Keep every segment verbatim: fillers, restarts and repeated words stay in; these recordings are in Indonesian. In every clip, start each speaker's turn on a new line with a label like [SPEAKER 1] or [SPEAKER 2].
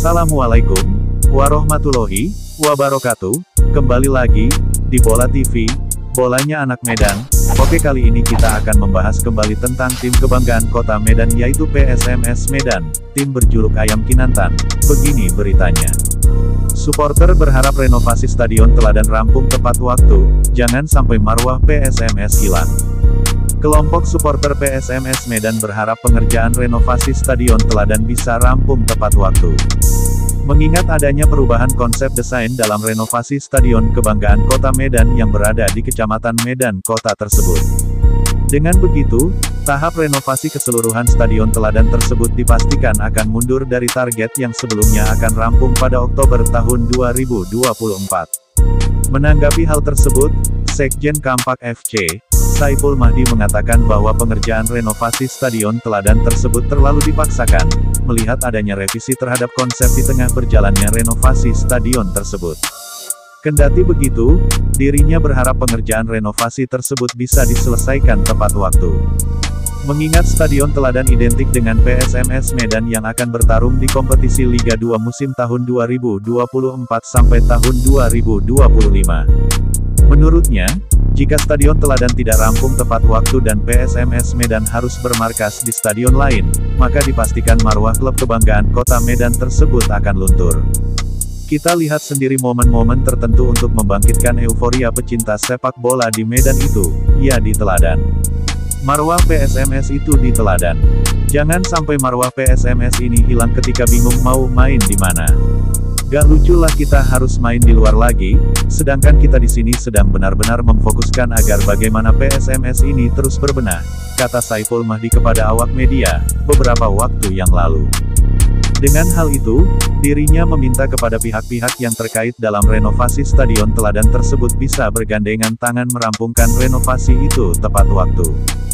[SPEAKER 1] Assalamualaikum warahmatullahi wabarakatuh. Kembali lagi di Bola T V, bolanya anak Medan. Oke, kali ini kita akan membahas kembali tentang tim kebanggaan kota Medan, yaitu P S M S Medan, tim berjuluk Ayam Kinantan. Begini beritanya. Supporter berharap renovasi Stadion Teladan rampung tepat waktu, jangan sampai marwah P S M S hilang. Kelompok supporter P S M S Medan berharap pengerjaan renovasi Stadion Teladan bisa rampung tepat waktu. Mengingat adanya perubahan konsep desain dalam renovasi Stadion Kebanggaan Kota Medan yang berada di Kecamatan Medan Kota tersebut. Dengan begitu, tahap renovasi keseluruhan Stadion Teladan tersebut dipastikan akan mundur dari target yang sebelumnya akan rampung pada Oktober tahun dua ribu dua puluh empat. Menanggapi hal tersebut, Sekjen Kampak F C, Saiful Mahdi mengatakan bahwa pengerjaan renovasi Stadion Teladan tersebut terlalu dipaksakan, melihat adanya revisi terhadap konsep di tengah berjalannya renovasi stadion tersebut. Kendati begitu, dirinya berharap pengerjaan renovasi tersebut bisa diselesaikan tepat waktu. Mengingat Stadion Teladan identik dengan P S M S Medan yang akan bertarung di kompetisi Liga dua musim tahun dua ribu dua puluh empat sampai tahun dua ribu dua puluh lima. Menurutnya, jika Stadion Teladan tidak rampung tepat waktu dan P S M S Medan harus bermarkas di stadion lain, maka dipastikan marwah klub kebanggaan kota Medan tersebut akan luntur. Kita lihat sendiri momen-momen tertentu untuk membangkitkan euforia pecinta sepak bola di Medan itu, ya di Teladan. Marwah P S M S itu di Teladan. Jangan sampai marwah P S M S ini hilang ketika bingung mau main di mana. Gak lucu lah kita harus main di luar lagi, sedangkan kita di sini sedang benar-benar memfokuskan agar bagaimana P S M S ini terus berbenah, kata Saiful Mahdi kepada awak media, beberapa waktu yang lalu. Dengan hal itu, dirinya meminta kepada pihak-pihak yang terkait dalam renovasi Stadion Teladan tersebut bisa bergandengan tangan merampungkan renovasi itu tepat waktu.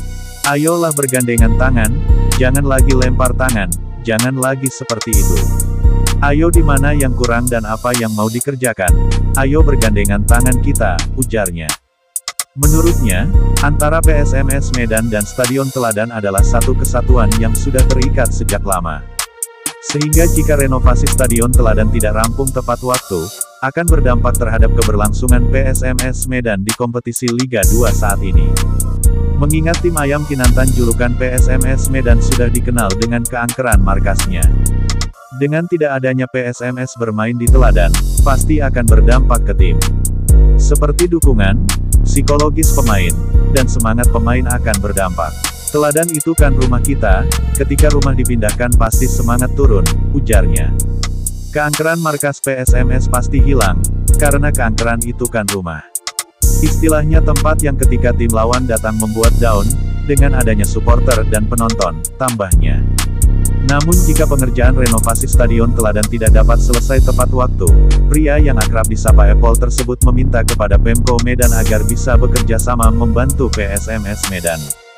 [SPEAKER 1] Ayolah bergandengan tangan, jangan lagi lempar tangan, jangan lagi seperti itu. Ayo di mana yang kurang dan apa yang mau dikerjakan, ayo bergandengan tangan kita, ujarnya. Menurutnya, antara P S M S Medan dan Stadion Teladan adalah satu kesatuan yang sudah terikat sejak lama. Sehingga jika renovasi Stadion Teladan tidak rampung tepat waktu, akan berdampak terhadap keberlangsungan P S M S Medan di kompetisi Liga dua saat ini. Mengingat tim Ayam Kinantan julukan P S M S Medan sudah dikenal dengan keangkeran markasnya. Dengan tidak adanya P S M S bermain di Teladan, pasti akan berdampak ke tim. Seperti dukungan, psikologis pemain, dan semangat pemain akan berdampak. Teladan itu kan rumah kita, ketika rumah dipindahkan pasti semangat turun, ujarnya. Keangkeran markas P S M S pasti hilang, karena keangkeran itu kan rumah. Istilahnya tempat yang ketika tim lawan datang membuat down, dengan adanya supporter dan penonton, tambahnya. Namun jika pengerjaan renovasi Stadion Teladan tidak dapat selesai tepat waktu, pria yang akrab disapa Apple tersebut meminta kepada Pemko Medan agar bisa bekerja sama membantu P S M S Medan.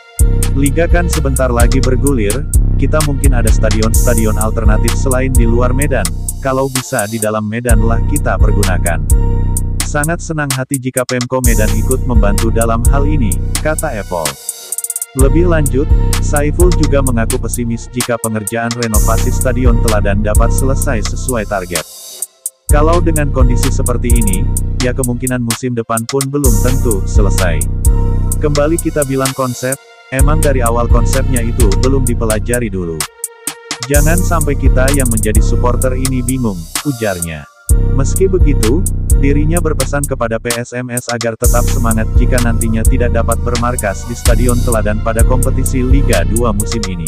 [SPEAKER 1] Liga kan sebentar lagi bergulir, kita mungkin ada stadion-stadion alternatif selain di luar Medan, kalau bisa di dalam Medan lah kita pergunakan. Sangat senang hati jika Pemko Medan ikut membantu dalam hal ini, kata Apple. Lebih lanjut, Saiful juga mengaku pesimis jika pengerjaan renovasi Stadion Teladan dapat selesai sesuai target. Kalau dengan kondisi seperti ini, ya kemungkinan musim depan pun belum tentu selesai. Kembali kita bilang konsep, emang dari awal konsepnya itu belum dipelajari dulu. Jangan sampai kita yang menjadi supporter ini bingung, ujarnya. Meski begitu, dirinya berpesan kepada P S M S agar tetap semangat jika nantinya tidak dapat bermarkas di Stadion Teladan pada kompetisi Liga dua musim ini.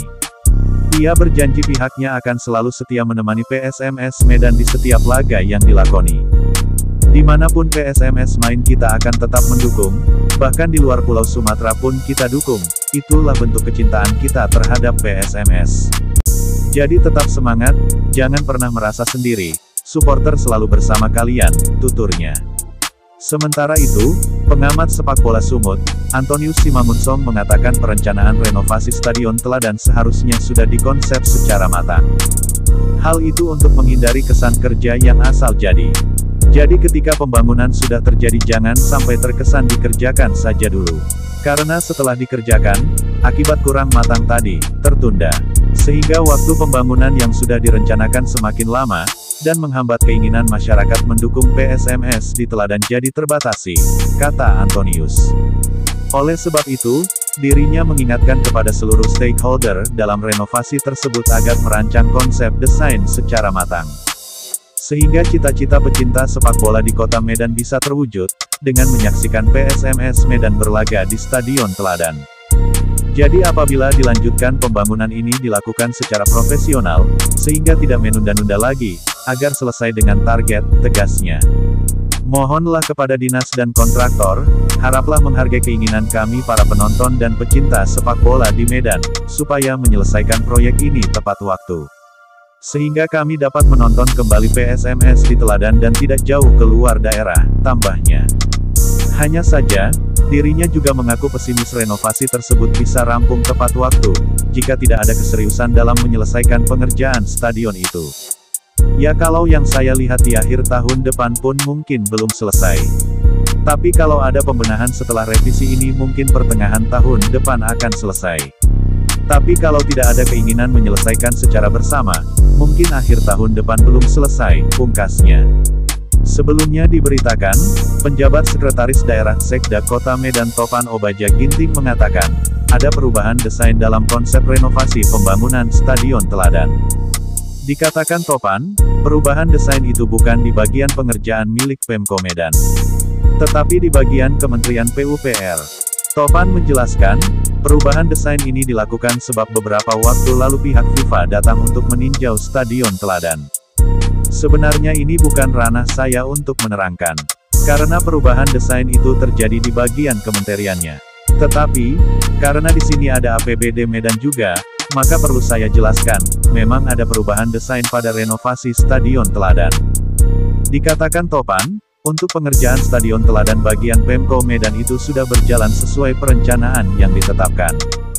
[SPEAKER 1] Ia berjanji pihaknya akan selalu setia menemani P S M S Medan di setiap laga yang dilakoni. Dimanapun P S M S main kita akan tetap mendukung, bahkan di luar Pulau Sumatera pun kita dukung, itulah bentuk kecintaan kita terhadap P S M S. Jadi tetap semangat, jangan pernah merasa sendiri. Supporter selalu bersama kalian, tuturnya. Sementara itu, pengamat sepak bola Sumut, Antonius Simamunsong mengatakan perencanaan renovasi Stadion Teladan seharusnya sudah dikonsep secara matang. Hal itu untuk menghindari kesan kerja yang asal jadi. Jadi ketika pembangunan sudah terjadi jangan sampai terkesan dikerjakan saja dulu. Karena setelah dikerjakan, akibat kurang matang tadi, tertunda. Sehingga waktu pembangunan yang sudah direncanakan semakin lama, dan menghambat keinginan masyarakat mendukung P S M S di Teladan jadi terbatasi, kata Antonius. Oleh sebab itu, dirinya mengingatkan kepada seluruh stakeholder dalam renovasi tersebut agar merancang konsep desain secara matang. Sehingga cita-cita pecinta sepak bola di kota Medan bisa terwujud, dengan menyaksikan P S M S Medan berlaga di Stadion Teladan. Jadi apabila dilanjutkan pembangunan ini dilakukan secara profesional, sehingga tidak menunda-nunda lagi, agar selesai dengan target, tegasnya. Mohonlah kepada dinas dan kontraktor, haraplah menghargai keinginan kami para penonton dan pecinta sepak bola di Medan, supaya menyelesaikan proyek ini tepat waktu. Sehingga kami dapat menonton kembali P S M S di Teladan dan tidak jauh keluar daerah, tambahnya. Hanya saja, dirinya juga mengaku pesimis renovasi tersebut bisa rampung tepat waktu, jika tidak ada keseriusan dalam menyelesaikan pengerjaan stadion itu. Ya kalau yang saya lihat di akhir tahun depan pun mungkin belum selesai. Tapi kalau ada pembenahan setelah revisi ini mungkin pertengahan tahun depan akan selesai. Tapi kalau tidak ada keinginan menyelesaikan secara bersama, mungkin akhir tahun depan belum selesai, pungkasnya. Sebelumnya diberitakan, penjabat Sekretaris Daerah Sekda Kota Medan Topan Obaja Ginting mengatakan, ada perubahan desain dalam konsep renovasi pembangunan Stadion Teladan. Dikatakan Topan, perubahan desain itu bukan di bagian pengerjaan milik Pemko Medan, tetapi di bagian Kementerian P U P R. Topan menjelaskan, perubahan desain ini dilakukan sebab beberapa waktu lalu pihak FIFA datang untuk meninjau Stadion Teladan. Sebenarnya ini bukan ranah saya untuk menerangkan, karena perubahan desain itu terjadi di bagian kementeriannya. Tetapi, karena di sini ada A P B D Medan juga, maka perlu saya jelaskan, memang ada perubahan desain pada renovasi Stadion Teladan. Dikatakan Topan, untuk pengerjaan Stadion Teladan bagian Pemko Medan itu sudah berjalan sesuai perencanaan yang ditetapkan.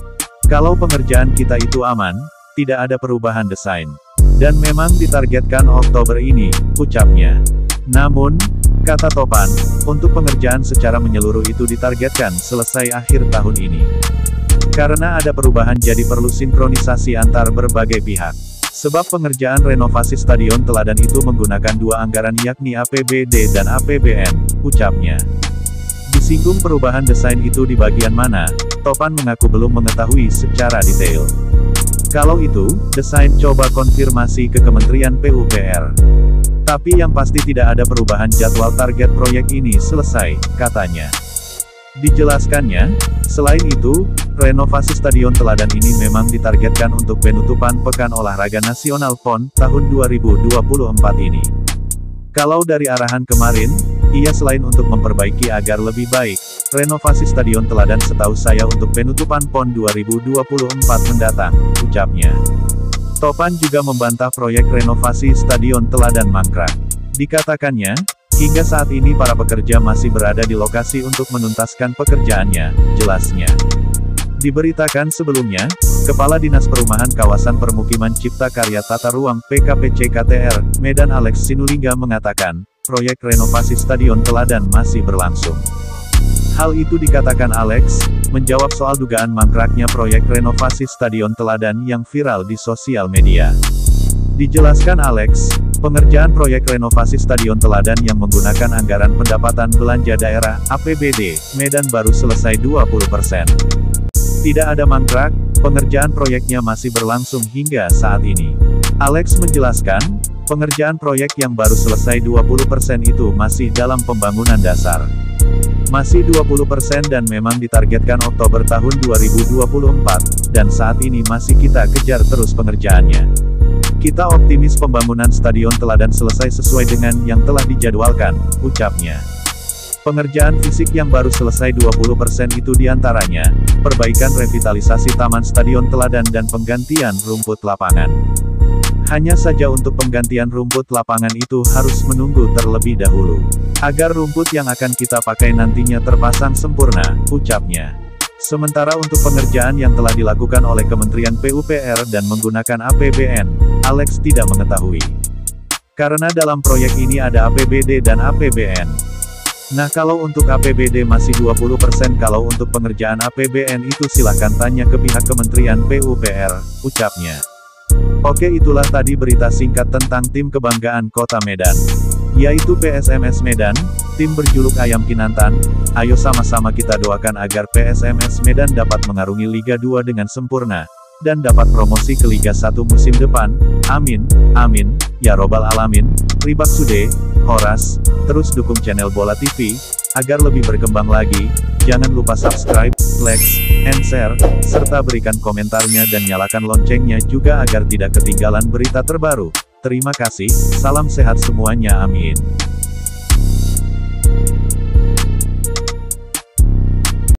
[SPEAKER 1] Kalau pengerjaan kita itu aman, tidak ada perubahan desain. Dan memang ditargetkan Oktober ini, ucapnya. Namun, kata Topan, untuk pengerjaan secara menyeluruh itu ditargetkan selesai akhir tahun ini. Karena ada perubahan jadi perlu sinkronisasi antar berbagai pihak. Sebab pengerjaan renovasi Stadion Teladan itu menggunakan dua anggaran yakni A P B D dan A P B N, ucapnya. Disinggung perubahan desain itu di bagian mana, Topan mengaku belum mengetahui secara detail. Kalau itu, desain coba konfirmasi ke Kementerian P U P R. Tapi yang pasti tidak ada perubahan jadwal target proyek ini selesai, katanya. Dijelaskannya, selain itu, renovasi Stadion Teladan ini memang ditargetkan untuk penutupan Pekan Olahraga Nasional P O N tahun dua ribu dua puluh empat ini. Kalau dari arahan kemarin, ia selain untuk memperbaiki agar lebih baik, renovasi Stadion Teladan setahu saya untuk penutupan P O N dua ribu dua puluh empat mendatang, ucapnya. Topan juga membantah proyek renovasi Stadion Teladan mangkrak. Dikatakannya, hingga saat ini para pekerja masih berada di lokasi untuk menuntaskan pekerjaannya, jelasnya. Diberitakan sebelumnya, Kepala Dinas Perumahan Kawasan Permukiman Cipta Karya Tata Ruang P K P C K T R, Medan Alex Sinulinga mengatakan, proyek renovasi Stadion Teladan masih berlangsung. Hal itu dikatakan Alex, menjawab soal dugaan mangkraknya proyek renovasi Stadion Teladan yang viral di sosial media. Dijelaskan Alex, pengerjaan proyek renovasi Stadion Teladan yang menggunakan anggaran pendapatan belanja daerah, A P B D, Medan baru selesai dua puluh persen. Tidak ada mangkrak, pengerjaan proyeknya masih berlangsung hingga saat ini. Alex menjelaskan, pengerjaan proyek yang baru selesai dua puluh persen itu masih dalam pembangunan dasar. Masih dua puluh persen dan memang ditargetkan Oktober tahun dua ribu dua puluh empat, dan saat ini masih kita kejar terus pengerjaannya. Kita optimis pembangunan Stadion Teladan selesai sesuai dengan yang telah dijadwalkan, ucapnya. Pengerjaan fisik yang baru selesai dua puluh persen itu diantaranya, perbaikan revitalisasi Taman Stadion Teladan dan penggantian rumput lapangan. Hanya saja untuk penggantian rumput lapangan itu harus menunggu terlebih dahulu, agar rumput yang akan kita pakai nantinya terpasang sempurna, ucapnya. Sementara untuk pengerjaan yang telah dilakukan oleh Kementerian P U P R dan menggunakan A P B N, Alex tidak mengetahui. Karena dalam proyek ini ada A P B D dan A P B N. Nah kalau untuk A P B D masih dua puluh persen, kalau untuk pengerjaan A P B N itu silahkan tanya ke pihak Kementerian P U P R, ucapnya. Oke, itulah tadi berita singkat tentang tim kebanggaan Kota Medan, yaitu P S M S Medan, tim berjuluk Ayam Kinantan. Ayo sama-sama kita doakan agar P S M S Medan dapat mengarungi Liga dua dengan sempurna, dan dapat promosi ke Liga satu musim depan. Amin, amin, ya robbal alamin. Ribak Sude, Horas, terus dukung channel Bola T V, agar lebih berkembang lagi. Jangan lupa subscribe, like, and share, serta berikan komentarnya dan nyalakan loncengnya juga agar tidak ketinggalan berita terbaru. Terima kasih, salam sehat semuanya, amin.